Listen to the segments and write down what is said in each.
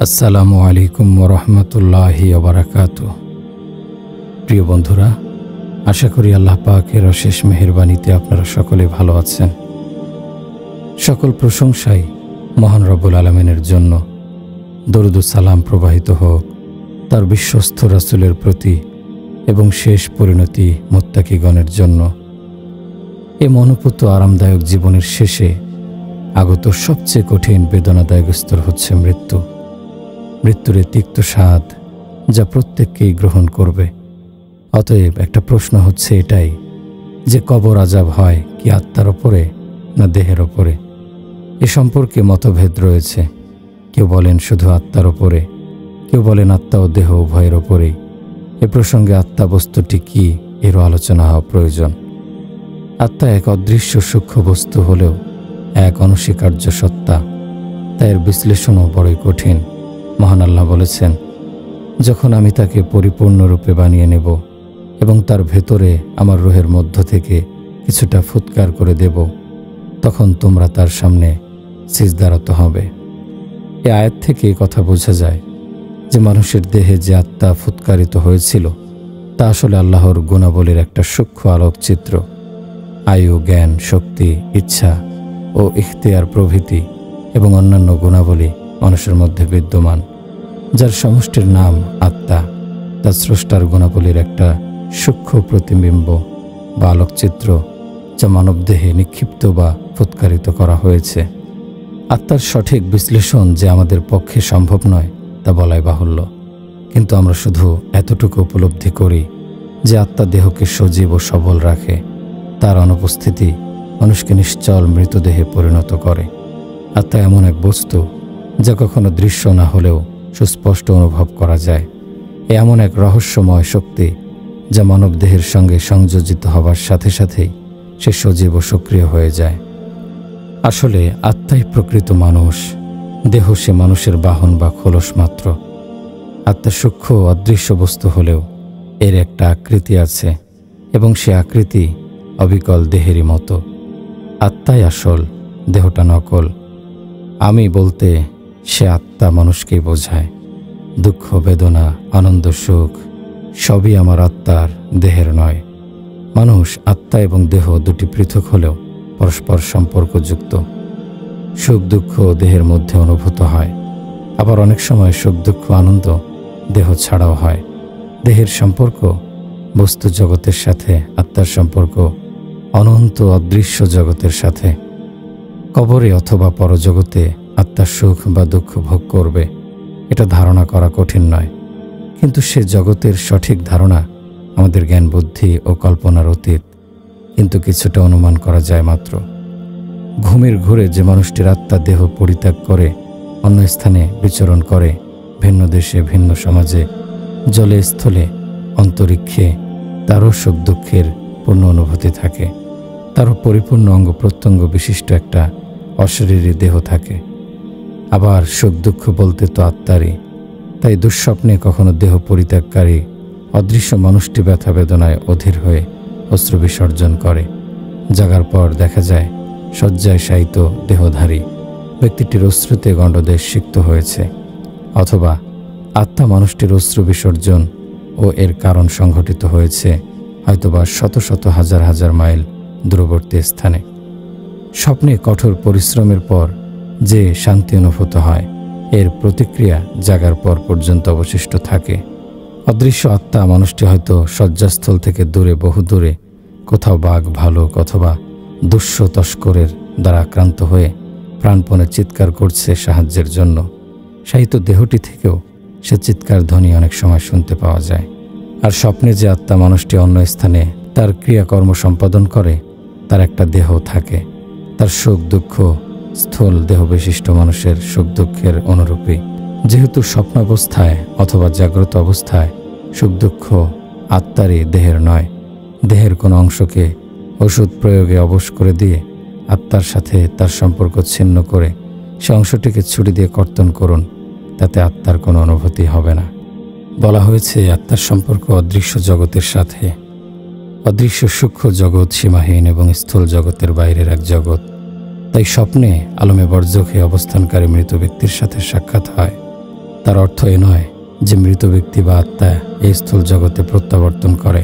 আসসালামু আলাইকুম ওরহমতুল্লাহি ওবারাকাতুহ। প্রিয় বন্ধুরা, আশা করি আল্লাহ পাকের অশেষ মেহেরবানিতে আপনারা সকলে ভালো আছেন। সকল প্রশংসাই মহান রব্বুল আলামিনের জন্য। দরুদ ও সালাম প্রবাহিত হোক তার বিশ্বস্ত রাসূলের প্রতি এবং শেষ পরিণতি মুত্তাকিগণের জন্য। এ মনোপুত আরামদায়ক জীবনের শেষে আগত সবচেয়ে কঠিন বেদনাদায়ক স্তর হচ্ছে মৃত্যু। মৃত্যুর তিক্ত স্বাদ যা প্রত্যেককেই গ্রহণ করবে। অতএব একটা প্রশ্ন হচ্ছে এটাই যে কবর আযাব হয় কি আত্মার ওপরে না দেহের ওপরে? এ সম্পর্কে মতভেদ রয়েছে। কেউ বলেন শুধু আত্মার ওপরে, কেউ বলেন আত্মা ও দেহ উভয়ের ওপরেই। এ প্রসঙ্গে আত্মা বস্তুটি কি এরও আলোচনা হওয়া প্রয়োজন। আত্মা এক অদৃশ্য সূক্ষ্ম বস্তু হলেও এক অনস্বীকার্য সত্তা, তাই এর বিশ্লেষণও বড়ই কঠিন। মহান আল্লাহ বলেছেন, যখন আমি তাকে পরিপূর্ণরূপে বানিয়ে নেব এবং তার ভেতরে আমার রূহের মধ্য থেকে কিছুটা ফুৎকার করে দেব, তখন তোমরা তার সামনে সিজদারত হবে। এ আয়াত থেকে কথা বোঝা যায় যে মানুষের দেহে যে আত্মা ফুৎকারিত হয়েছিল তা আসলে আল্লাহর গুণাবলীর একটা সূক্ষ্ম আলোকচিত্র। আয়ু, জ্ঞান, শক্তি, ইচ্ছা ও ইখতিয়ার প্রভৃতি এবং অন্যান্য গুণাবলী মানুষের মধ্যে বিদ্যমান, যার সমষ্টির নাম আত্মা। তা স্রষ্টার গুণাবলীর একটা সূক্ষ্ম প্রতিবিম্ব বা আলোকচিত্র, যা মানবদেহে নিক্ষিপ্ত বা ফুৎকারিত করা হয়েছে। আত্মার সঠিক বিশ্লেষণ যে আমাদের পক্ষে সম্ভব নয় তা বলাই বাহুল্য, কিন্তু আমরা শুধু এতটুকু উপলব্ধি করি যে আত্মা দেহকে সজীব ও সবল রাখে। তার অনুপস্থিতি মানুষকে নিশ্চল মৃতদেহে পরিণত করে। আত্মা এমন এক বস্তু যা কখনো দৃশ্য না হলেও সুস্পষ্ট অনুভব করা যায়। এমন এক রহস্যময় শক্তি যা মানবদেহের সঙ্গে সংযোজিত হবার সাথে সাথেই সে সজীব ও সক্রিয় হয়ে যায়। আসলে আত্মাই প্রকৃত মানুষ, দেহ সে মানুষের বাহন বা খোলস মাত্র। আত্মা সূক্ষ্ম অদৃশ্য বস্তু হলেও এর একটা আকৃতি আছে এবং সে আকৃতি অবিকল দেহেরই মতো। আত্মাই আসল, দেহটা নকল। আমি বলতে সে আত্মা মানুষকেই বোঝায়। দুঃখ, বেদনা, আনন্দ, সুখ সবই আমার আত্মার, দেহের নয়। মানুষ, আত্মা এবং দেহ দুটি পৃথক হলেও পরস্পর সম্পর্কযুক্ত। সুখ দুঃখ দেহের মধ্যে অনুভূত হয়, আবার অনেক সময় সুখ দুঃখ আনন্দ দেহ ছাড়াও হয়। দেহের সম্পর্ক বস্তু জগতের সাথে, আত্মার সম্পর্ক অনন্ত অদৃশ্য জগতের সাথে। কবরে অথবা পরজগতে আত্মা সুখ বা দুঃখ ভোগ করবে, এটা ধারণা করা কঠিন নয়। কিন্তু সে জগতের সঠিক ধারণা আমাদের জ্ঞান, বুদ্ধি ও কল্পনার অতীত, কিন্তু কিছুটা অনুমান করা যায় মাত্র। ঘুমের ঘোরে যে মানুষটির আত্মা দেহ পরিত্যাগ করে অন্য স্থানে বিচরণ করে, ভিন্ন দেশে, ভিন্ন সমাজে, জলে, স্থলে, অন্তরিক্ষে, তারও সুখ দুঃখের পূর্ণ অনুভূতি থাকে। তারও পরিপূর্ণ অঙ্গ প্রত্যঙ্গ বিশিষ্ট একটা অশরীরী দেহ থাকে। আবার সুখ দুঃখ বলতে তো আত্মারই। তাই দুঃস্বপ্নে কখনো দেহ পরিত্যাগকারী অদৃশ্য মানুষটি ব্যথা বেদনায় অধীর হয়ে অশ্রু বিসর্জন করে। জাগার পর দেখা যায় শয্যায় শায়িত দেহধারী ব্যক্তিটির অশ্রুতে গণ্ডদেশ সিক্ত হয়েছে, অথবা আত্মা মানুষটির অশ্রু বিসর্জন ও এর কারণ সংঘটিত হয়েছে হয়তোবা শত শত হাজার হাজার মাইল দূরবর্তী স্থানে। স্বপ্নে কঠোর পরিশ্রমের পর যে শান্তি অনুভূত হয়, এর প্রতিক্রিয়া জাগার পর পর্যন্ত অবশিষ্ট থাকে। অদৃশ্য আত্মা মানুষটি হয়তো শয্যাস্থল থেকে দূরে, বহু দূরে, কোথাও বাঘ, ভালুক অথবা দুঃস্ব তস্করের দ্বারা আক্রান্ত হয়ে প্রাণপণে চিৎকার করছে সাহায্যের জন্য। শায়িত দেহটি থেকেও সে চিৎকার ধ্বনি অনেক সময় শুনতে পাওয়া যায়। আর স্বপ্নে যে আত্মা মানুষটি অন্য স্থানে তার ক্রিয়াকর্ম সম্পাদন করে, তার একটা দেহ থাকে। তার সুখ দুঃখ স্থূল দেহ বিশিষ্ট মানুষের সুখ দুঃখের অনুরূপী। যেহেতু স্বপ্নাবস্থায় অথবা জাগ্রত অবস্থায় সুখ দুঃখ আত্মারই, দেহের নয়, দেহের কোনো অংশকে ওষুধ প্রয়োগে অবশ করে দিয়ে আত্মার সাথে তার সম্পর্ক ছিন্ন করে সে অংশটিকে ছুরি দিয়ে কর্তন করুন, তাতে আত্মার কোনো অনুভূতি হবে না। বলা হয়েছে আত্মার সম্পর্ক অদৃশ্য জগতের সাথে। অদৃশ্য সূক্ষ্ম জগৎ সীমাহীন এবং স্থূল জগতের বাইরের এক জগৎ। তাই স্বপ্নে আলমে বরজখে অবস্থানকারী মৃত ব্যক্তির সাথে সাক্ষাৎ হয়। তার অর্থ এ নয় যে মৃত ব্যক্তি বা আত্মা এই স্থূল জগতে প্রত্যাবর্তন করে।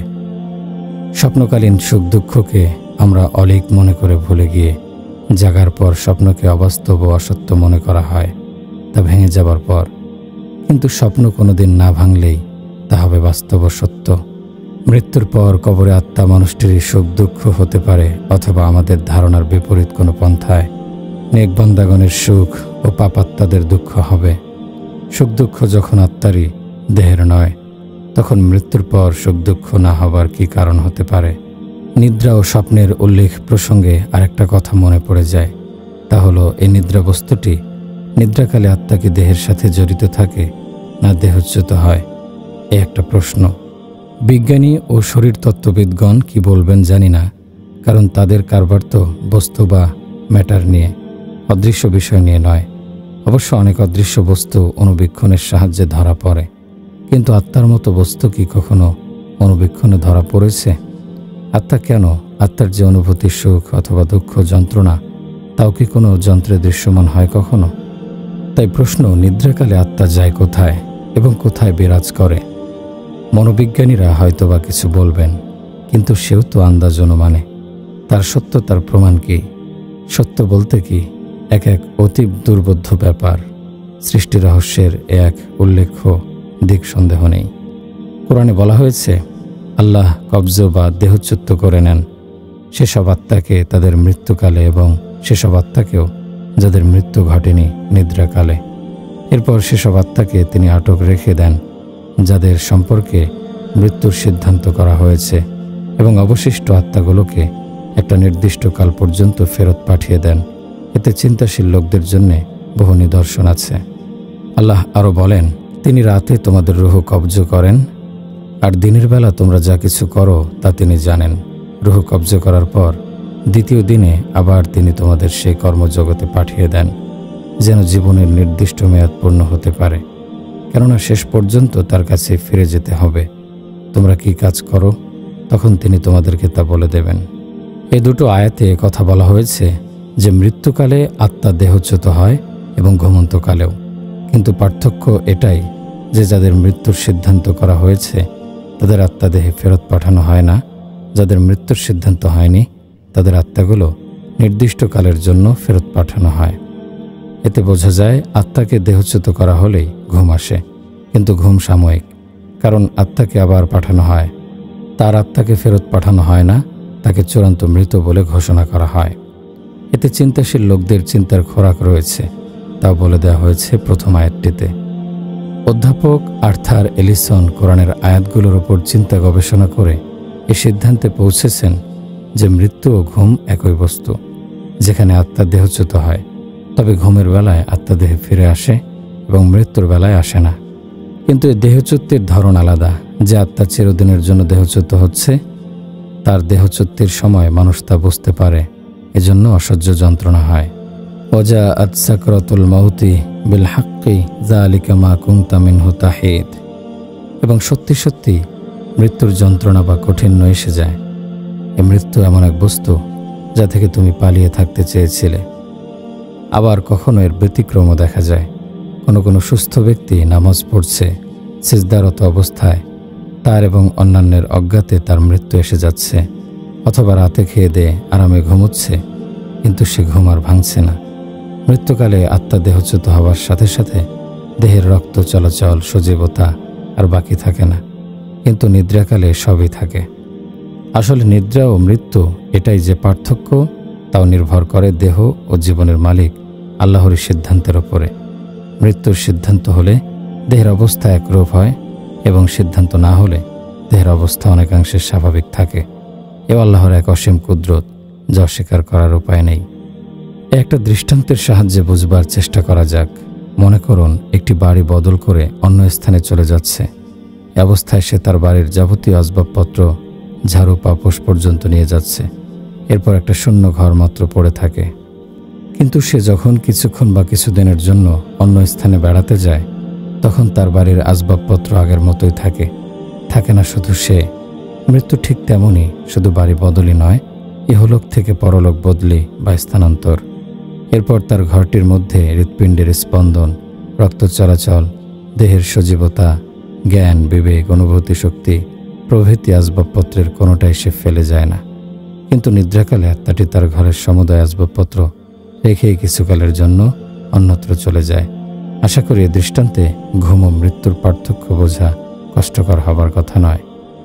স্বপ্নকালীন সুখ দুঃখকে আমরা অলীক মনে করে ভুলে গিয়ে জাগার পর স্বপ্নকে অবাস্তব ও অসত্য মনে করা হয় তা ভেঙে যাবার পর। কিন্তু স্বপ্ন কোনোদিন না ভাঙলেই তা হবে বাস্তব ও সত্য। মৃত্যুর পর কবরে আত্মা মানুষটির সুখ দুঃখ হতে পারে, অথবা আমাদের ধারণার বিপরীত কোনো পন্থায় নেক বান্দাগণের সুখ ও পাপাত্মাদের দুঃখ হবে। সুখ দুঃখ যখন আত্মারই, দেহের নয়, তখন মৃত্যুর পর সুখ দুঃখ না হবার কি কারণ হতে পারে? নিদ্রা ও স্বপ্নের উল্লেখ প্রসঙ্গে আরেকটা কথা মনে পড়ে যায়। তা হলো এই নিদ্রা বস্তুটি নিদ্রাকালে আত্মা কি দেহের সাথে জড়িত থাকে না দেহচ্যুত হয়? এ একটা প্রশ্ন। বিজ্ঞানী ও শরীরতত্ত্ববিদগণ কি বলবেন জানি না, কারণ তাদের কারবার তো বস্তু বা ম্যাটার নিয়ে, অদৃশ্য বিষয় নিয়ে নয়। অবশ্য অনেক অদৃশ্য বস্তু অনুবীক্ষণের সাহায্যে ধরা পড়ে, কিন্তু আত্মার মতো বস্তু কি কখনো অনুবীক্ষণে ধরা পড়েছে? আত্মা কেন, আত্মার যে অনুভূতি, সুখ অথবা দুঃখ, যন্ত্রণা, তাও কি কোনো যন্ত্রে দৃশ্যমান হয় কখনো? তাই প্রশ্ন, নিদ্রাকালে আত্মা যায় কোথায় এবং কোথায় বিরাজ করে? মনোবিজ্ঞানীরা হয়তো বা কিছু বলবেন, কিন্তু সেও তো আন্দাজ অনুমানে। তার সত্যতার প্রমাণ কি? সত্য বলতে কি এক এক অতীব দুর্বোধ্য ব্যাপার। সৃষ্টি রহস্যের এক উল্লেখ্য দিক সন্দেহ নেই। কোরআনে বলা হয়েছে, আল্লাহ কবজ বা দেহচ্যুত করে নেন সেসব আত্মাকে তাদের মৃত্যুকালে, এবং সেসব আত্মাকেও যাদের মৃত্যু ঘটেনি নিদ্রাকালে। এরপর সেসব আত্মাকে তিনি আটক রেখে দেন যাদের সম্পর্কে মৃত্যুর সিদ্ধান্ত করা হয়েছে, এবং অবশিষ্ট আত্মাগুলোকে একটা নির্দিষ্ট কাল পর্যন্ত ফেরত পাঠিয়ে দেন। এতে চিন্তাশীল লোকদের জন্য বহু নিদর্শন আছে। আল্লাহ আরও বলেন, তিনি রাতে তোমাদের রূহ কবজ করেন, আর দিনের বেলা তোমরা যা কিছু করো তা তিনি জানেন। রূহ কবজ করার পর দ্বিতীয় দিনে আবার তিনি তোমাদের সেই কর্মজগতে পাঠিয়ে দেন, যেন জীবনের নির্দিষ্ট মেয়াদ পূর্ণ হতে পারে, কেননা শেষ পর্যন্ত তার কাছে ফিরে যেতে হবে। তোমরা কি কাজ করো, তখন তিনি তোমাদেরকে তা বলে দেবেন। এই দুটো আয়াতে কথা বলা হয়েছে যে মৃত্যুকালে আত্মা দেহচ্যুত হয় এবং ঘুমন্তকালেও। কিন্তু পার্থক্য এটাই যে যাদের মৃত্যুর সিদ্ধান্ত করা হয়েছে তাদের আত্মা দেহে ফেরত পাঠানো হয় না। যাদের মৃত্যুর সিদ্ধান্ত হয়নি তাদের আত্মাগুলো নির্দিষ্ট কালের জন্য ফেরত পাঠানো হয়। এতে বোঝা যায় আত্মাকে দেহচ্যুত করা হলেই ঘুম আসে, কিন্তু ঘুম সাময়িক, কারণ আত্মাকে আবার পাঠানো হয়। তার আত্মাকে ফেরত পাঠানো হয় না, তাকে চূড়ান্ত মৃত বলে ঘোষণা করা হয়। এতে চিন্তাশীল লোকদের চিন্তার খোরাক রয়েছে, তা বলে দেওয়া হয়েছে প্রথম আয়াতটিতে। অধ্যাপক আর্থার এলিসন কোরআনের আয়াতগুলোর ওপর চিন্তা গবেষণা করে এ সিদ্ধান্তে পৌঁছেছেন যে মৃত্যু ও ঘুম একই বস্তু, যেখানে আত্মা দেহচ্যুত হয়, তবে ঘুমের বেলায় আত্মা দেহে ফিরে আসে এবং মৃত্যুর বেলায় আসে না। কিন্তু এই দেহচ্যুতির ধরন আলাদা। যে আত্মা চিরদিনের জন্য দেহচ্যুত হচ্ছে, তার দেহচ্যুতির সময় মানুষ তা বুঝতে পারে, এজন্য অসহ্য যন্ত্রণা হয়। ওয়াজাআত সাকরাতুল মাউতি বিল হাক্কি যালিকা মা কুনতা মিনহু তাহিদ। এবং সত্যি সত্যি মৃত্যুর যন্ত্রণা বা কাঠিন্য এসে যায়। এই মৃত্যু এমন এক বস্তু যা থেকে তুমি পালিয়ে থাকতে চেয়েছিলে। আবার কখনো এর ব্যতিক্রমও দেখা যায়। কোনো সুস্থ ব্যক্তি নামাজ পড়ছে, সিজদারত অবস্থায় তার এবং অন্যান্যের অজ্ঞাতে তার মৃত্যু এসে যাচ্ছে, অথবা রাতে খেয়ে দিয়ে আরামে ঘুমোচ্ছে, কিন্তু সে ঘুম আর ভাঙছে না। মৃত্যুকালে আত্মা দেহচ্যুত হওয়ার সাথে সাথে দেহের রক্ত চলাচল, সজীবতা আর বাকি থাকে না, কিন্তু নিদ্রাকালে সবই থাকে। আসলে নিদ্রা ও মৃত্যু এটাই যে পার্থক্য, তাও নির্ভর করে দেহ ও জীবনের মালিক আল্লাহর সিদ্ধান্তের ওপরে। মৃত্যুর সিদ্ধান্ত হলে দেহের অবস্থা একরূপ হয়, এবং সিদ্ধান্ত না হলে দেহের অবস্থা অনেকাংশে স্বাভাবিক থাকে। এ আল্লাহর এক অসীম কুদরত, যা অস্বীকার করার উপায় নেই। একটা দৃষ্টান্তের সাহায্যে বুঝবার চেষ্টা করা যাক। মনে করুন একটি বাড়ি বদল করে অন্য স্থানে চলে যাচ্ছে। এ অবস্থায় সে তার বাড়ির যাবতীয় আসবাবপত্র ঝাড়ু পাপোশ পর্যন্ত নিয়ে যাচ্ছে। এরপর একটা শূন্য ঘর মাত্র পড়ে থাকে। কিন্তু সে যখন কিছুক্ষণ বা কিছুদিনের জন্য অন্য স্থানে বেড়াতে যায়, তখন তার বাড়ির আসবাবপত্র আগের মতোই থাকে না শুধু সে। মৃত্যু ঠিক তেমনই, শুধু বাড়ি বদলি নয়, ইহলোক থেকে পরলোক বদলি বা স্থানান্তর। এরপর তার ঘরটির মধ্যে হৃৎপিণ্ডের স্পন্দন, রক্ত চলাচল, দেহের সজীবতা, জ্ঞান, বিবেক, অনুভূতি শক্তি প্রভৃতি আসবাবপত্রের কোনোটাই সে ফেলে যায় না। কিন্তু নিদ্রাকালে আত্মাটি তার ঘরের সমুদয় আসবাবপত্র রেখেই কিছুকালের জন্য অন্যত্র চলে যায়। আশা করি এ দৃষ্টান্তে ঘুম ও মৃত্যুর পার্থক্য বোঝা কষ্টকর হবার কথা নয়।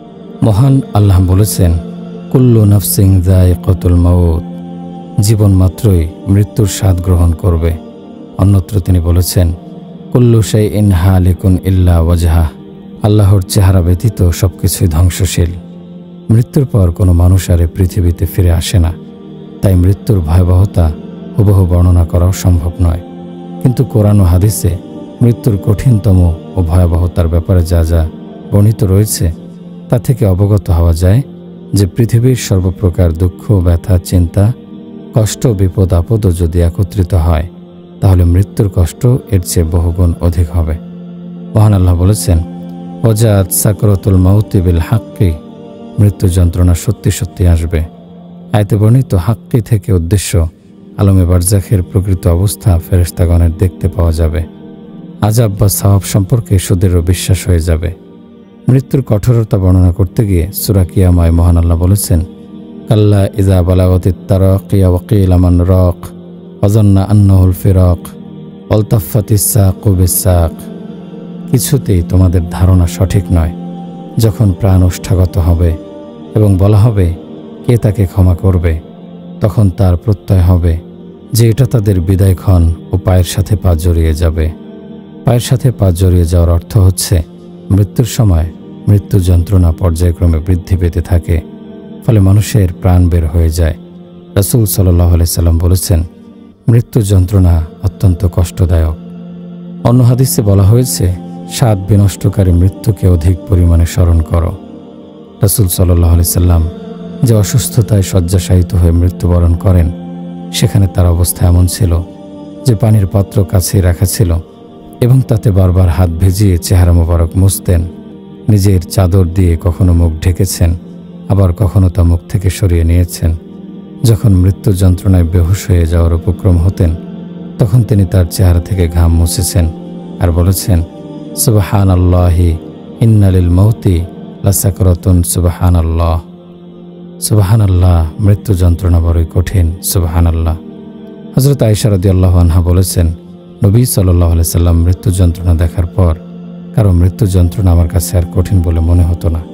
মহান আল্লাহ বলেছেন, কুল্লু নাফসিন যায়িকাতুল মাউত, জীবন মাত্রই মৃত্যুর স্বাদ গ্রহণ করবে। অন্যত্র তিনি বলেছেন, কুল্লু শাইইন হালিকুন ইল্লা ওয়াজহা, আল্লাহর চেহারা ব্যতীত সবকিছুই ধ্বংসশীল। মৃত্যুর পর কোনো মানুষ আর এ পৃথিবীতে ফিরে আসে না। তাই মৃত্যুর ভয়াবহতা হুবহু বর্ণনা করাও সম্ভব নয়। কিন্তু কোরআন ও হাদিসে মৃত্যুর কঠিনতম ও ভয়াবহতার ব্যাপারে যা যা বর্ণিত রয়েছে তা থেকে অবগত হওয়া যায় যে পৃথিবীর সর্বপ্রকার দুঃখ, ব্যথা, চিন্তা, কষ্ট, বিপদ, আপদও যদি একত্রিত হয় তাহলে মৃত্যুর কষ্ট এর চেয়ে বহুগুণ অধিক হবে। মহান আল্লাহ বলেছেন, ওয়াজাত সাকরাতুল মাউতি বিল হাক্কি, মৃত্যু যন্ত্রণা সত্যি সত্যি আসবে। আয়াতে বর্ণিত হাক্কি থেকে উদ্দেশ্য আলমে বারজাখের প্রকৃত অবস্থা ফেরেশতাগণের দেখতে পাওয়া যাবে। আযাব বা সওয়াব সম্পর্কে সুদৃঢ় বিশ্বাস হয়ে যাবে। মৃত্যুর কঠোরতা বর্ণনা করতে গিয়ে সূরা কিয়ামায় মহান আল্লাহ বলেছেন, কাল্লা ইযা বালাগাতিত তারাকি ওয়া কিলা মান রাক ওয়া যান্না আন্নাহুল ফিরাক ওয়ালতাফাতিস সাকু বিস-সাক, কিছুতেই তোমাদের ধারণা সঠিক নয়। যখন প্রাণ ওষ্ঠাগত হবে এবং বলা হবে কে তাকে ক্ষমা করবে, তখন তার প্রত্যয় হবে যে এটা তাদের বিদায়ক্ষণ ও পায়ের সাথে পা জড়িয়ে যাবে। পায়ের সাথে পা জড়িয়ে যাওয়ার অর্থ হচ্ছে মৃত্যুর সময় মৃত্যু যন্ত্রণা পর্যায়ক্রমে বৃদ্ধি পেতে থাকে, ফলে মানুষের প্রাণ বের হয়ে যায়। রাসূল সাল্লাল্লাহু আলাইহি সাল্লাম বলেছেন, মৃত্যু যন্ত্রণা অত্যন্ত কষ্টদায়ক। অন্য হাদিসে বলা হয়েছে, স্বাদ বিনষ্টকারী মৃত্যুকে অধিক পরিমাণে স্মরণ করো। রাসূল সাল্লাল্লাহু আলাইহি সাল্লাম যে অসুস্থতায় শয্যাশায়িত হয়ে মৃত্যুবরণ করেন, সেখানে তার অবস্থা এমন ছিল যে পানির পাত্র কাছেই রাখা ছিল এবং তাতে বারবার হাত ভিজিয়ে চেহারা মোবারক মুছতেন। নিজের চাদর দিয়ে কখনো মুখ ঢেকেছেন, আবার কখনো তা মুখ থেকে সরিয়ে নিয়েছেন। যখন মৃত্যু যন্ত্রণায় বেহুশ হয়ে যাওয়ার উপক্রম হতেন, তখন তিনি তার চেহারা থেকে ঘাম মুছেছেন আর বলেছেন, সুবহানাল্লাহি ইন্না লিল মাউতি লাসাকরাতুন, সুবহানাল্লাহ, সুবহানাল্লাহ, মৃত্যু যন্ত্রণা বড়ই কঠিন, সুবহানাল্লাহ। হযরত আয়েশা রাদিয়াল্লাহু আনহা বলেছেন, নবী সাল্লাল্লাহু আলাইহি সাল্লাম মৃত্যু যন্ত্রণা দেখার পর কারো মৃত্যু যন্ত্রণা আমার কাছে আর কঠিন বলে মনে হতো না।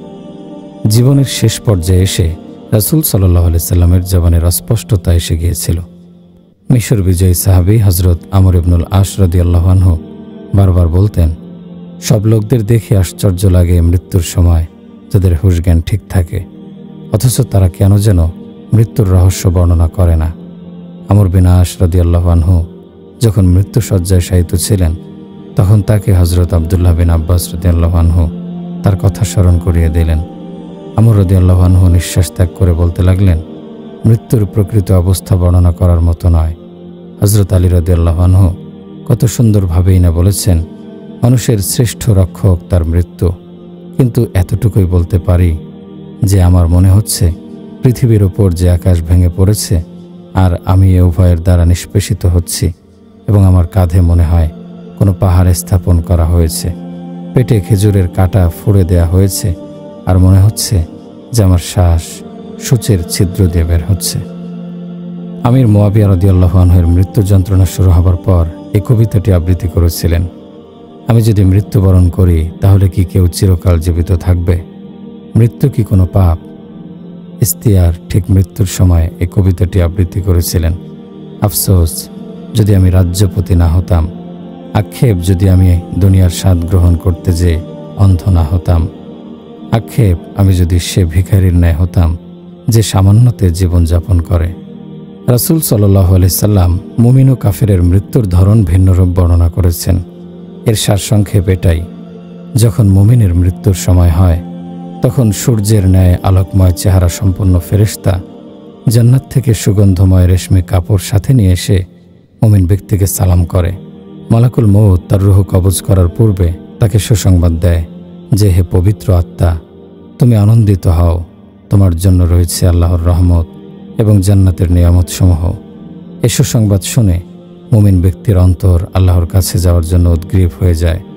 জীবনের শেষ পর্যায়ে এসে রাসূল সাল্লাল্লাহু আলাইহি সাল্লামের জবানের অস্পষ্টতা এসে গিয়েছিল। মিশর বিজয়ী সাহাবী হযরত আমর ইবনুল আস রাদিয়াল্লাহু আনহু বারবার বলতেন, সব লোকদের দেখে আশ্চর্য লাগে মৃত্যুর সময় যাদের হুঁশ জ্ঞান ঠিক থাকে, অথচ তারা কেন যেন মৃত্যুর রহস্য বর্ণনা করে না। আমর বিন আস রাদিয়াল্লাহু আনহু যখন মৃত্যু শয্যায় শায়িত ছিলেন, তখন তাকে হযরত আব্দুল্লাহ বিন আব্বাস রাদিয়াল্লাহু আনহু তার কথা স্মরণ করিয়ে দিলেন। আমর রাদিয়াল্লাহু আনহু নিঃশ্বাস ত্যাগ করে বলতে লাগলেন, মৃত্যুর প্রকৃত অবস্থা বর্ণনা করার মতো নয়। হযরত আলী রাদিয়াল্লাহু আনহু কত সুন্দরভাবেই না বলেছেন, মানুষের শ্রেষ্ঠ রক্ষক তার মৃত্যু। কিন্তু এতটুকুই বলতে পারি যে আমার মনে হচ্ছে পৃথিবীর ওপর যে আকাশ ভেঙে পড়েছে আর আমি এ উভয়ের দ্বারা নিষ্পেষিত হচ্ছি এবং আমার কাঁধে মনে হয় কোনো পাহাড় স্থাপন করা হয়েছে, পেটে খেজুরের কাঁটা ফুঁড়ে দেয়া হয়েছে আর মনে হচ্ছে যে আমার শ্বাস সূচের ছিদ্র দিয়ে বের হচ্ছে। আমির মুয়াবিয়া রাদিয়াল্লাহু আনহুর মৃত্যু যন্ত্রণা শুরু হবার পর এই কবিতাটি আবৃত্তি করেছিলেন, আমি যদি মৃত্যুবরণ করি তাহলে কি কেউ চিরকাল জীবিত থাকবে? মৃত্যু কি কোনো পাপ? ইস্তিয়ার ঠিক মৃত্যুর সময় এই কবিতাটি আবৃত্তি করেছিলেন। আফসোস যদি আমি রাজ্যপতি না হতাম, আক্ষেপ যদি আমি দুনিয়ার স্বাদ গ্রহণ করতে যে অন্ধ না হতাম, আক্ষেপ আমি যদি সে ভিখারির ন্যায় হতাম যে সামান্যতে জীবনযাপন করে। রাসূল সাল্লাল্লাহু আলাইহি সাল্লাম মুমিন ও কাফেরের মৃত্যুর ধরন ভিন্নরূপ বর্ণনা করেছেন। এর সারসংক্ষেপ এটাই, যখন মুমিনের মৃত্যুর সময় হয় তখন সূর্যের ন্যায় আলোকময় চেহারা সম্পন্ন ফেরেশতা জান্নাত থেকে সুগন্ধময় রেশমি কাপড় সাথে নিয়ে এসে মুমিন ব্যক্তিকে সালাম করে। মালাকুল মউত তার রূহ কবজ করার পূর্বে তাকে সুসংবাদ দেয় যে, হে পবিত্র আত্মা, তুমি আনন্দিত হও, তোমার জন্য রয়েছে আল্লাহর রহমত এবং জান্নাতের নিয়ামতসমূহ। এ সুসংবাদ শুনে মুমিন ব্যক্তির অন্তর আল্লাহর কাছে যাওয়ার জন্য উদ্গ্রীব হয়ে যায়।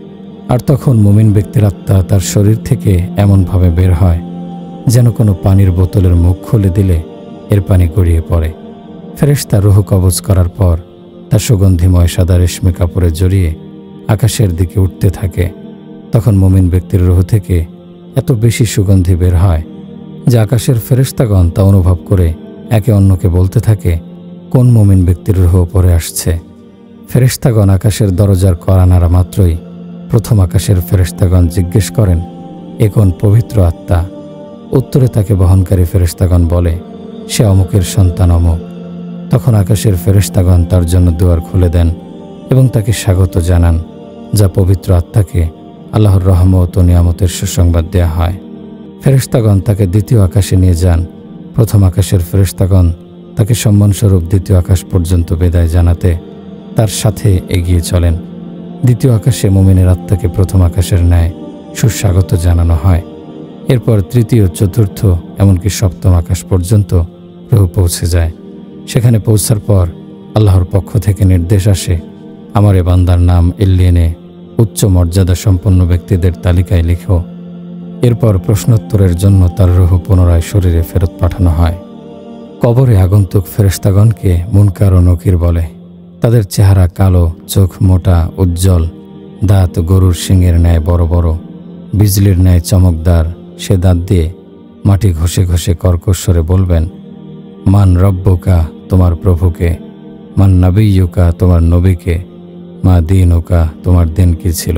আর তখন মুমিন ব্যক্তির আত্মা তার শরীর থেকে এমনভাবে বের হয় যেন কোনো পানির বোতলের মুখ খুলে দিলে এর পানি গড়িয়ে পড়ে। ফেরেশতা রূহ কবজ করার পর তার সুগন্ধিময় সাদা রেশমি কাপড়ে জড়িয়ে আকাশের দিকে উঠতে থাকে। তখন মুমিন ব্যক্তির রূহ থেকে এত বেশি সুগন্ধি বের হয় যে আকাশের ফেরেশতাগণ তা অনুভব করে একে অন্যকে বলতে থাকে, কোন মুমিন ব্যক্তির রূহ উপরে আসছে। ফেরেশতাগণ আকাশের দরজার কড়া নাড়া মাত্রই প্রথম আকাশের ফেরেশতাগণ জিজ্ঞেস করেন, এ কোন পবিত্র আত্মা? উত্তরে তাকে বহনকারী ফেরেশতাগণ বলে, সে অমুকের সন্তান অমুক। তখন আকাশের ফেরেশতাগণ তার জন্য দুয়ার খুলে দেন এবং তাকে স্বাগত জানান, যা পবিত্র আত্মাকে আল্লাহর রহমত ও নিয়ামতের সুসংবাদ দেয়া হয়। ফেরেশতাগণ তাকে দ্বিতীয় আকাশে নিয়ে যান। প্রথম আকাশের ফেরেশতাগণ তাকে সম্মানস্বরূপ দ্বিতীয় আকাশ পর্যন্ত বিদায় জানাতে তার সাথে এগিয়ে চলেন। দ্বিতীয় আকাশে মুমিনের আত্মাকে প্রথম আকাশের ন্যায় সুস্বাগত জানানো হয়। এরপর তৃতীয়, চতুর্থ, এমনকি সপ্তম আকাশ পর্যন্ত রূহ পৌঁছে যায়। সেখানে পৌঁছার পর আল্লাহর পক্ষ থেকে নির্দেশ আসে, আমার এ বান্দার নাম ইল্লিয়েনে উচ্চ মর্যাদা সম্পন্ন ব্যক্তিদের তালিকায় লিখো। এরপর প্রশ্নোত্তরের জন্য তার রূহ পুনরায় শরীরে ফেরত পাঠানো হয়। কবরে আগন্তুক ফেরেশতাগণকে মুনকার ও নকির বলে। তাদের চেহারা কালো, চোখ মোটা, উজ্জ্বল, দাঁত গরুর শিংয়ের ন্যায় বড় বড়, বিজলির ন্যায় চমকদার। সে দাঁত দিয়ে মাটি ঘষে ঘষে কর্কশ স্বরে বলবেন, মান রব্বুকা, তোমার প্রভুকে, মান নাবিয়্যুকা, তোমার নবীকে, মা দীনুকা, তোমার দিন কি ছিল।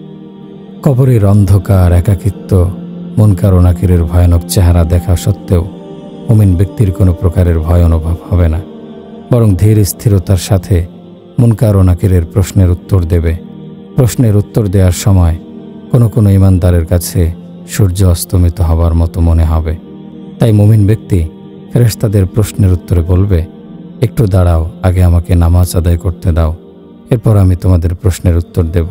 কবরের অন্ধকার, একাকিত্ব, মুনকার ও নাকিরের ভয়ানক চেহারা দেখা সত্ত্বেও মুমিন ব্যক্তির কোনো প্রকারের ভয় অনুভব হবে না, বরং ধীর স্থিরতার সাথে মুনকার ও নাকিরের প্রশ্নের উত্তর দেবে। প্রশ্নের উত্তর দেওয়ার সময় কোনো কোনো ইমানদারের কাছে সূর্য অস্তমিত হবার মতো মনে হবে। তাই মুমিন ব্যক্তি ফেরেশতাদের প্রশ্নের উত্তরে বলবে, একটু দাঁড়াও, আগে আমাকে নামাজ আদায় করতে দাও, এরপর আমি তোমাদের প্রশ্নের উত্তর দেব।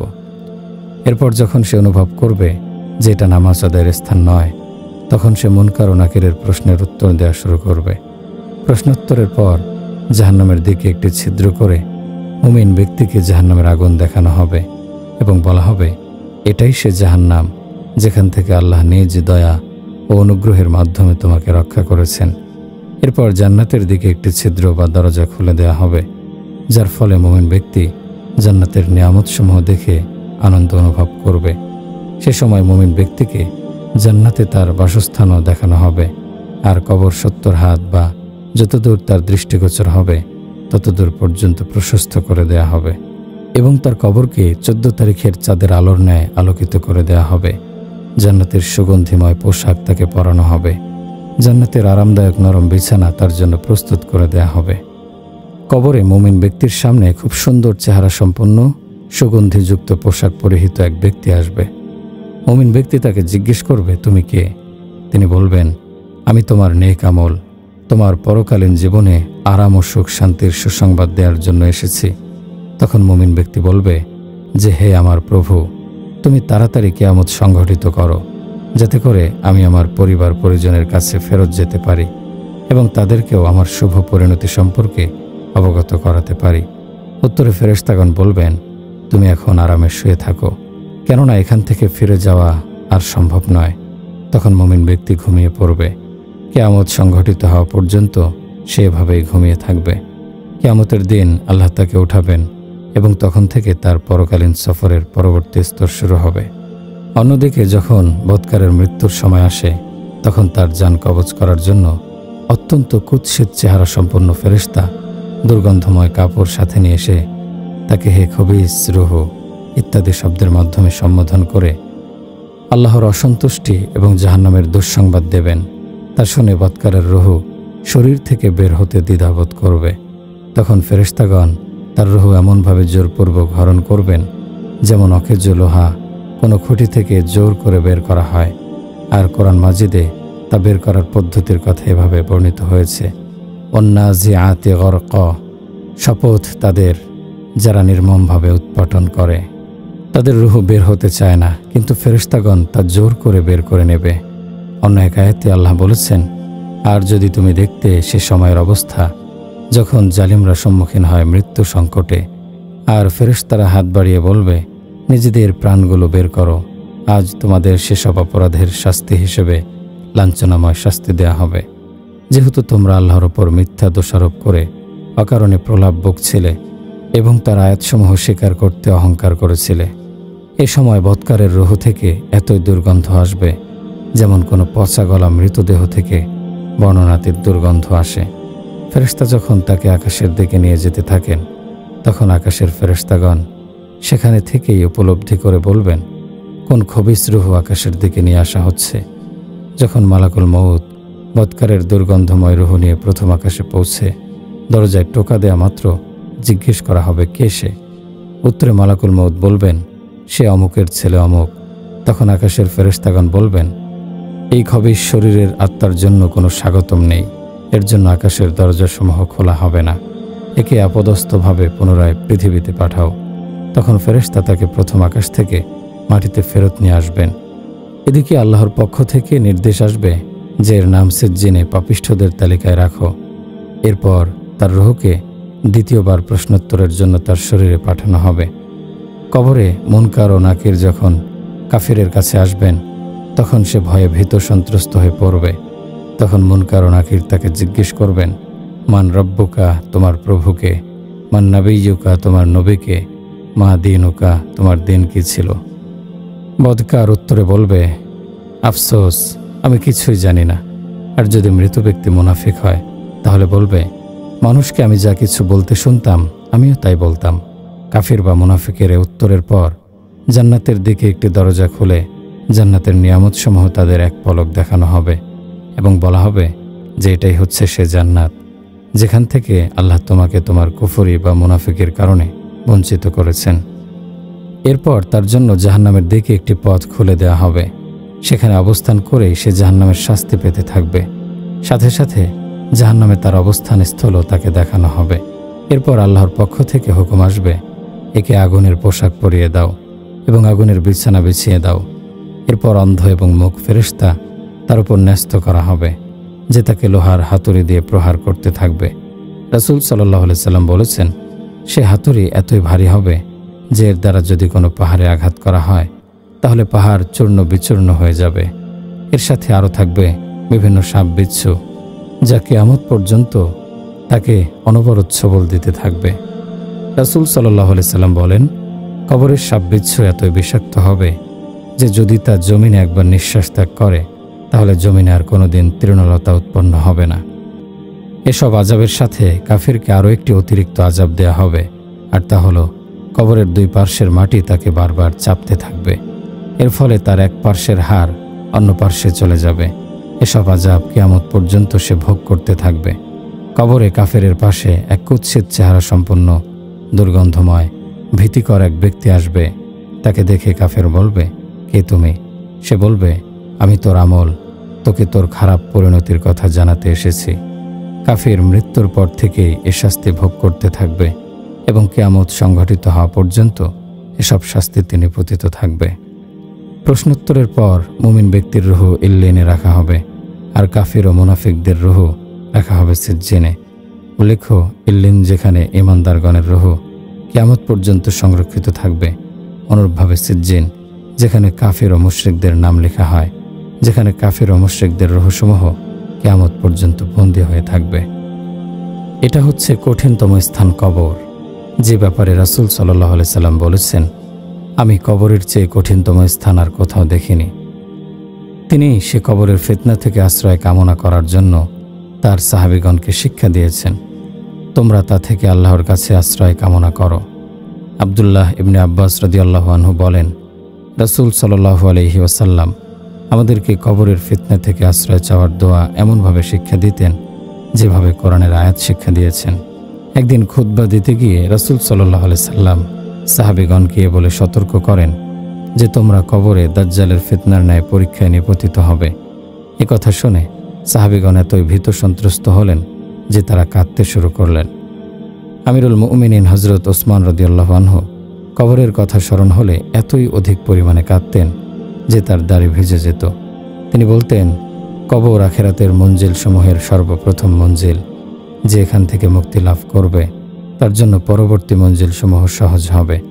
এরপর যখন সে অনুভব করবে যে এটা নামাজ আদায়ের স্থান নয়, তখন সে মুনকার ও নাকিরের প্রশ্নের উত্তর দেওয়া শুরু করবে। প্রশ্নোত্তরের পর জাহান্নামের দিকে একটি ছিদ্র করে মুমিন ব্যক্তিকে জাহান্নামের আগুন দেখানো হবে এবং বলা হবে, এটাই সে জাহান্নাম যেখান থেকে আল্লাহ নিজ দয়া ও অনুগ্রহের মাধ্যমে তোমাকে রক্ষা করেছেন। এরপর জান্নাতের দিকে একটি ছিদ্র বা দরজা খুলে দেওয়া হবে, যার ফলে মুমিন ব্যক্তি জান্নাতের নিয়ামতসমূহ দেখে আনন্দ অনুভব করবে। সে সময় মুমিন ব্যক্তিকে জান্নাতে তার বাসস্থানও দেখানো হবে, আর কবর 70 হাত বা যতদূর তার দৃষ্টিগোচর হবে ততদূর পর্যন্ত প্রশস্ত করে দেয়া হবে এবং তার কবরকে 14 তারিখের চাঁদের আলোর ন্যায় আলোকিত করে দেয়া হবে। জান্নাতের সুগন্ধিময় পোশাক তাকে পরানো হবে। জান্নাতের আরামদায়ক নরম বিছানা তার জন্য প্রস্তুত করে দেয়া হবে। কবরে মুমিন ব্যক্তির সামনে খুব সুন্দর চেহারা সম্পন্ন সুগন্ধিযুক্ত পোশাক পরিহিত এক ব্যক্তি আসবে। মুমিন ব্যক্তি তাকে জিজ্ঞেস করবে, তুমি কে? তিনি বলবেন, আমি তোমার নেক আমল, তোমার পরকালীন জীবনে আরাম ও সুখ শান্তির সুসংবাদ দেওয়ার জন্য এসেছি। তখন মুমিন ব্যক্তি বলবে যে, হে আমার প্রভু, তুমি তাড়াতাড়ি কিয়ামত সংঘটিত করো, যাতে করে আমি আমার পরিবার পরিজনের কাছে ফেরত যেতে পারি এবং তাদেরকেও আমার শুভ পরিণতি সম্পর্কে অবগত করাতে পারি। উত্তরে ফেরেশতাগণ বলবেন, তুমি এখন আরামে শুয়ে থাকো, কেননা এখান থেকে ফিরে যাওয়া আর সম্ভব নয়। তখন মুমিন ব্যক্তি ঘুমিয়ে পড়বে। কিয়ামত সংঘটিত হওয়া পর্যন্ত সে এভাবেই ঘুমিয়ে থাকবে। কিয়ামতের দিন আল্লাহ তাকে উঠাবেন এবং তখন থেকে তার পরকালীন সফরের পরবর্তী স্তর শুরু হবে। অন্যদিকে যখন বৎকারের মৃত্যুর সময় আসে, তখন তার জান কবজ করার জন্য অত্যন্ত কুৎসিত চেহারা সম্পন্ন ফেরেশতা দুর্গন্ধময় কাপড় সাথে নিয়ে এসে তাকে হে খবিস, রূহ ইত্যাদি শব্দের মাধ্যমে সম্বোধন করে আল্লাহর অসন্তুষ্টি এবং জাহান্নামের দুঃসংবাদ দেবেন। তা শুনে বৎকারের রূহ শরীর থেকে বের হতে দ্বিধাবোধ করবে। তখন ফেরেশতাগণ তার রূহ এমনভাবে জোরপূর্বক হরণ করবেন যেমন অকেজ লোহা কোনো খুঁটি থেকে জোর করে বের করা হয়। আর কোরআন মাজিদে তা বের করার পদ্ধতির কথা এভাবে বর্ণিত হয়েছে, ওয়ান্নাজিআতি গরক, শপথ তাদের যারা নির্মমভাবে উৎপাটন করে। তাদের রূহ বের হতে চায় না, কিন্তু ফেরেশতাগণ তা জোর করে বের করে নেবে। অন্য এক আয়াতে আল্লাহ বলেছেন, আর যদি তুমি দেখতে সে সময়ের অবস্থা যখন জালিমরা সম্মুখীন হয় মৃত্যু সংকটে, আর ফেরেশতারা হাত বাড়িয়ে বলবে, নিজেদের প্রাণগুলো বের করো। আজ তোমাদের সেসব অপরাধের শাস্তি হিসেবে লাঞ্ছনাময় শাস্তি দেয়া হবে, যেহেতু তোমরা আল্লাহর ওপর মিথ্যা দোষারোপ করে অকারণে প্রলাপ বকছিলে এবং তার আয়াতসমূহ স্বীকার করতে অহংকার করেছিলে। এ সময় বৎকারের রুহ থেকে এতই দুর্গন্ধ আসবে যেমন কোনো পচা গলা মৃতদেহ থেকে বর্ণনাতীত দুর্গন্ধ আসে। ফেরেশতা যখন তাকে আকাশের দিকে নিয়ে যেতে থাকেন, তখন আকাশের ফেরেশতাগণ সেখানে থেকেই উপলব্ধি করে বলবেন, কোন খবিস রুহ আকাশের দিকে নিয়ে আসা হচ্ছে। যখন মালাকুল মউত বৎকারের দুর্গন্ধময় রুহ নিয়ে প্রথম আকাশে পৌঁছে দরজায় টোকা দেয়া মাত্র জিজ্ঞেস করা হবে, কে সে? উত্তরে মালাকুল মউত বলবেন, সে অমুকের ছেলে অমুক। তখন আকাশের ফেরেশতাগণ বলবেন, এই খবিস শরীরের আত্মার জন্য কোনো স্বাগতম নেই, এর জন্য আকাশের দরজাসমূহ খোলা হবে না, একে আপদস্থভাবে পুনরায় পৃথিবীতে পাঠাও। তখন ফেরেশতা তাকে প্রথম আকাশ থেকে মাটিতে ফেরত নিয়ে আসবেন। এদিকে আল্লাহর পক্ষ থেকে নির্দেশ আসবে যে এর নাম সিজ্জিনে পাপিষ্ঠদের তালিকায় রাখো। এরপর তার রুহকে দ্বিতীয়বার প্রশ্নোত্তরের জন্য তার শরীরে পাঠানো হবে। কবরে মুনকার ও নাকির যখন কাফিরের কাছে আসবেন, তখন সে ভয়ে ভীত সন্ত্রস্ত হয়ে পড়বে। তখন মুনকার ও নাকির তাকে জিজ্ঞেস করবেন, মান রব্বুকা, তোমার প্রভুকে, মান নাবিয়্যুকা, তোমার নবীকে, মা দীনুকা, তোমার দিন কি ছিল? বদকার উত্তরে বলবে, আফসোস, আমি কিছুই জানি না। আর যদি মৃত ব্যক্তি মুনাফিক হয়, তাহলে বলবে, মানুষকে আমি যা কিছু বলতে শুনতাম আমিও তাই বলতাম। কাফির বা মুনাফিকের উত্তরের পর জান্নাতের দিকে একটি দরজা খুলে জান্নাতের নিয়ামতসমূহ তাদের এক পলক দেখানো হবে এবং বলা হবে যে এটাই হচ্ছে সে জান্নাত যেখান থেকে আল্লাহ তোমাকে তোমার কুফরি বা মুনাফিকের কারণে বঞ্চিত করেছেন। এরপর তার জন্য জাহান্নামের দিকে একটি পথ খুলে দেওয়া হবে। সেখানে অবস্থান করেই সে জাহান্নামের শাস্তি পেতে থাকবে। সাথে সাথে জাহান্নামে তার অবস্থান স্থলও তাকে দেখানো হবে। এরপর আল্লাহর পক্ষ থেকে হুকুম আসবে, একে আগুনের পোশাক পরিয়ে দাও এবং আগুনের বিছানা বিছিয়ে দাও। এরপর অন্ধ এবং মুখ ফেরেশতা তার উপর ন্যস্ত করা হবে, যে তাকে লোহার হাতুড়ি দিয়ে প্রহার করতে থাকবে। রাসূল সাল্লাল্লাহু আলাইহি সাল্লাম বলেছেন, সে হাতুড়ি এতই ভারী হবে যে এর দ্বারা যদি কোনো পাহাড়ে আঘাত করা হয় তাহলে পাহাড় চূর্ণ বিচূর্ণ হয়ে যাবে। এর সাথে আরও থাকবে বিভিন্ন সাপ বিচ্ছু, যা কিয়ামত পর্যন্ত তাকে অনবরত সবল দিতে থাকবে। রাসূল সাল্লাল্লাহু আলাইহি সাল্লাম বলেন, কবরের সাপ বিচ্ছু এতই বিষাক্ত হবে যে যদি তা জমিনে একবার নিঃশ্বাস ত্যাগ করে তাহলে জমিনে আর কোনোদিন তৃণলতা উৎপন্ন হবে না। এসব আযাবের সাথে কাফিরকে আরও একটি অতিরিক্ত আযাব দেয়া হবে, আর তা হলো কবরের দুই পার্শ্বের মাটি তাকে বারবার চাপতে থাকবে। এর ফলে তার এক পার্শ্বের হাড় অন্য পার্শ্বে চলে যাবে। এসব আযাব কিয়ামত পর্যন্ত সে ভোগ করতে থাকবে। কবরে কাফেরের পাশে এক কুৎসিত চেহারা সম্পন্ন দুর্গন্ধময় ভীতিকর এক ব্যক্তি আসবে। তাকে দেখে কাফের বলবে, কে তুমি? সে বলবে, আমি তোর আমল, তোকে তোর খারাপ পরিণতির কথা জানাতে এসেছি। কাফির মৃত্যুর পর থেকেই এ শাস্তি ভোগ করতে থাকবে এবং কিয়ামত সংঘটিত হওয়া পর্যন্ত এসব শাস্তিতে নিপতিত থাকবে। প্রশ্নোত্তরের পর মুমিন ব্যক্তির রুহ ইল্লিনে রাখা হবে, আর কাফির ও মুনাফিকদের রুহ রাখা হবে সিজ্জিনে। উল্লেখ্য, ইল্লিন যেখানে ঈমানদারগণের রুহ কিয়ামত পর্যন্ত সংরক্ষিত থাকবে, অনুরূপভাবে সিজ্জিন যেখানে কাফির ও মুশরিকদের নাম লেখা হয়, যেখানে কাফির ও মুশরিকদের রুহসমূহ কিয়ামত পর্যন্ত বন্দী হয়ে থাকবে। এটা হচ্ছে কঠিনতম স্থান কবর, যে ব্যাপারে রাসূল সাল্লাল্লাহু আলাইহি সাল্লাম বলেছেন, আমি কবরের চেয়ে কঠিনতম স্থান আর কোথাও দেখিনি। তিনি সে কবরের ফিতনা থেকে আশ্রয় কামনা করার জন্য তার সাহাবীগণকে শিক্ষা দিয়েছেন, তোমরা তা থেকে আল্লাহর কাছে আশ্রয় কামনা করো। আব্দুল্লাহ ইবনে আব্বাস রাদিয়াল্লাহু আনহু বলেন, রাসূল সাল্লাল্লাহু আলাইহি ওয়াসাল্লাম আমাদেরকে কবরের ফিতনা থেকে আশ্রয় চাওয়ার দোয়া এমনভাবে শিক্ষা দিতেন যেভাবে কোরআনের আয়াত শিক্ষা দিয়েছেন। একদিন খুতবা দিতে গিয়ে রাসূল সাল্লাল্লাহু আলাইহি সাল্লাম সাহাবীগণকে বলে সতর্ক করেন যে তোমরা কবরে দাজ্জালের ফিতনার ন্যায় পরীক্ষায় নিপতিত হবে। এ কথা শুনে সাহাবীগণ এতই ভীত সন্ত্রস্ত হলেন যে তারা কাঁদতে শুরু করলেন। আমিরুল মুমিনিন হযরত ওসমান রাদিয়াল্লাহু আনহু কবরের কথা স্মরণ হলে এতই অধিক পরিমাণে কাঁদতেন যে তার দাড়ি ভিজে যেত। তিনি বলতেন, কবর আখিরাতের মঞ্জিল সমূহের সর্বপ্রথম মঞ্জিল। যে এখান থেকে মুক্তি লাভ করবে তার জন্য পরবর্তী মঞ্জিল সমূহ সহজ হবে,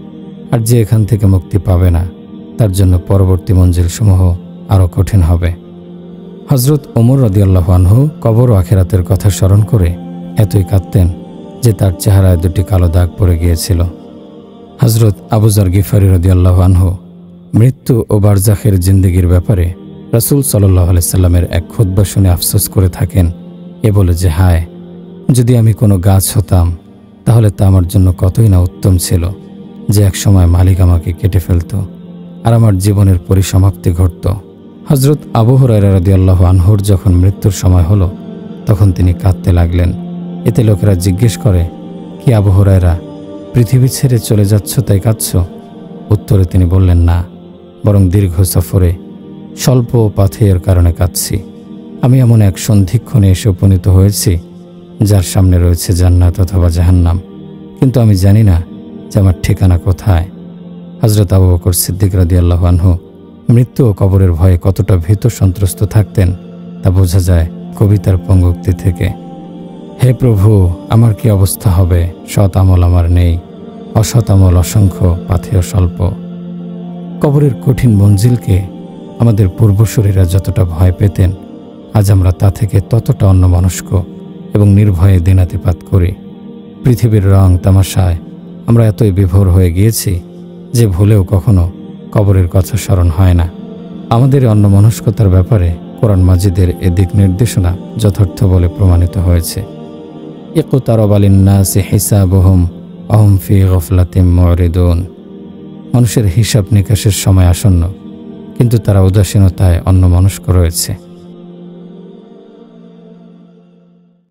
আর যে এখান থেকে মুক্তি পাবে না তার জন্য পরবর্তী মঞ্জিলসমূহ আরও কঠিন হবে। হজরত ওমর রাদিয়াল্লাহু আনহু কবর ও আখিরাতের কথা স্মরণ করে এতই কাঁদতেন যে তার চেহারায় দুটি কালো দাগ পড়ে গিয়েছিল। হজরত আবু যর গিফারি রাদিয়াল্লাহু আনহু মৃত্যু ও বারজাখের জিন্দেগির ব্যাপারে রাসূল সাল্লাল্লাহু আলাইহি সাল্লামের এক খুতবা শুনে আফসোস করে থাকেন এ বলে যে, হায়, যদি আমি কোনো গাছ হতাম তাহলে তা আমার জন্য কতই না উত্তম ছিল, যে এক সময় মালিক আমাকে কেটে ফেলত আর আমার জীবনের পরিসমাপ্তি ঘটত। হজরত আবু হুরায়রা রাদিয়াল্লাহু আনহুর যখন মৃত্যুর সময় হলো তখন তিনি কাঁদতে লাগলেন। এতে লোকেরা জিজ্ঞেস করে, কি আবু হুরায়রা, পৃথিবী ছেড়ে চলে যাচ্ছ তাই কাঁদছ? উত্তরে তিনি বললেন, না, বরং দীর্ঘ সফরে স্বল্প পাথেয়ের কারণে কাঁদছি। আমি এমন এক সন্ধিক্ষণে এসে উপনীত হয়েছি যার সামনে রয়েছে জান্নাত অথবা জাহান্নাম, কিন্তু আমি জানি না যে আমার ঠিকানা কোথায়। হজরত আবু বকর সিদ্দিক রাদিয়াল্লাহু আনহু মৃত্যু ও কবরের ভয়ে কতটা ভীত সন্ত্রস্ত থাকতেন তা বোঝা যায় কবিতার পঙ্গক্তি থেকে। হে প্রভু, আমার কি অবস্থা হবে? সৎ আমল আমার নেই, অসৎ আমল অসংখ্য, পাথেয় স্বল্প। কবরের কঠিন মঞ্জিলকে আমাদের পূর্বসূরীরা যতটা ভয় পেতেন, আজ আমরা তা থেকে ততটা অন্যমনস্ক এবং নির্ভয়ে দিনাতিপাত করি। পৃথিবীর রং তামাশায় আমরা এতই বিভোর হয়ে গিয়েছি যে ভুলেও কখনো কবরের কথা স্মরণ হয় না। আমাদের অন্যমনস্কতার ব্যাপারে কোরআন মাজিদের এ দিক নির্দেশনা যথার্থ বলে প্রমাণিত হয়েছে। ইকতারাবা লিন-নাসি হিসাবুহুম ওয়া হুম ফি গাফলাতিন মুরিদুন। মানুষের হিসাব নিকাশের সময় আসন্ন, কিন্তু তারা উদাসীনতায় অন্যমনস্ক রয়েছে।